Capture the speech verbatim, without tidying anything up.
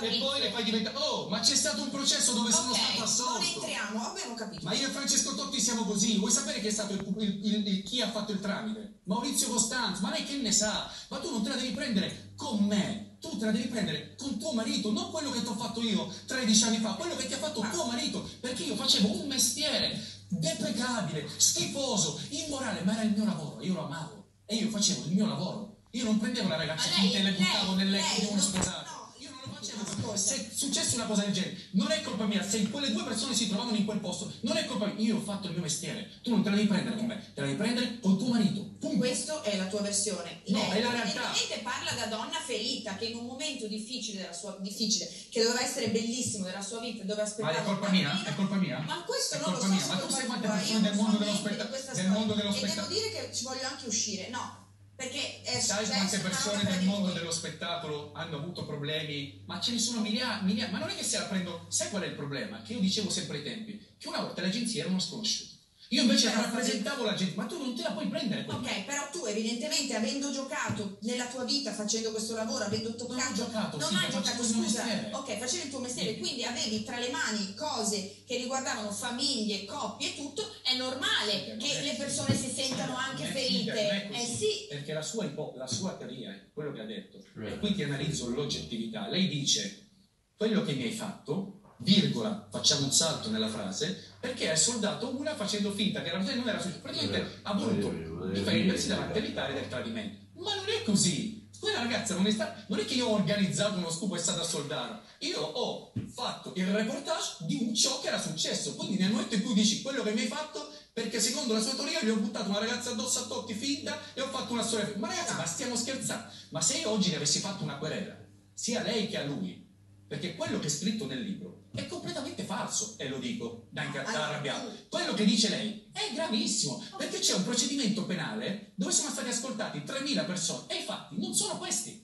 e poi le fai diventare... Oh, ma c'è stato un processo dove sono okay, stato assolto. non entriamo, abbiamo capito. Ma io e Francesco Totti siamo così. Vuoi sapere chi è stato il, il, il, il chi ha fatto il tramite? Maurizio Costanzo. Ma lei che ne sa? Ma tu non te la devi prendere con me. Tu te la devi prendere con tuo marito, non quello che ti ho fatto io tredici anni fa, quello che ti ha fatto tuo marito, perché io facevo un mestiere deprecabile, schifoso, immorale, ma era il mio lavoro, io lo amavo e io facevo il mio lavoro. Io non prendevo la ragazza finta e le buttavo nel letto di uno sposato. Io non lo facevo. Se è successa una cosa del genere, non è colpa mia. Se quelle due persone si trovavano in quel posto, non è colpa mia. Io ho fatto il mio mestiere. Tu non te la devi prendere con me, te la devi prendere con tuo marito. Punto. Questa è la tua versione. No, Lei è la realtà. evidentemente parla da donna ferita che in un momento difficile della sua difficile, che doveva essere bellissimo della sua vita, dove aspettava. Ma è colpa mia? È colpa mia? Ma questo è non lo so. Mia. Ma tu sai quante persone del mondo dello spettacolo? Del mondo dello spettacolo. E devo dire che ci voglio anche uscire. No. Perché è sai quante persone del mondo dello spettacolo hanno avuto problemi? Ma ce ne sono migliaia, migliaia. Ma non è che se la prendo. Sai qual è il problema? Che io dicevo sempre ai tempi che una volta le agenzie erano sconosciute. Io invece però rappresentavo la gente, ma tu non te la puoi prendere. Ok, me. Però tu evidentemente avendo giocato nella tua vita facendo questo lavoro, avendo toccato, non, giocato, non sì, hai giocato, scusa, ok, facevi il tuo mestiere, sì. Quindi avevi tra le mani cose che riguardavano famiglie, coppie e tutto, è normale sì, che è, le persone si sentano sì, anche ferite. Sì, eh sì. Perché la sua, la sua teoria, quello che ha detto, e qui ti analizzo l'oggettività, lei dice, quello che mi hai fatto, virgola, facciamo un salto nella frase, perché hai soldato una facendo finta che era non era successo. Praticamente ha voluto difendersi davanti all'Italia del tradimento. Ma non è così. Quella ragazza non è stata. Non è che io ho organizzato uno scoop e è stata a soldare. Io ho fatto il reportage di un ciò che era successo. Quindi nel momento in cui dici quello che mi hai fatto, perché secondo la sua teoria gli ho buttato una ragazza addosso a Totti finta e ho fatto una storia. Ma ragazzi, ma stiamo scherzando. Ma se io oggi ne avessi fatto una querela, sia lei che a lui, perché quello che è scritto nel libro è completamente falso, e lo dico da arrabbiato. Quello che dice lei è gravissimo, perché c'è un procedimento penale dove sono stati ascoltati tremila persone e i fatti non sono questi.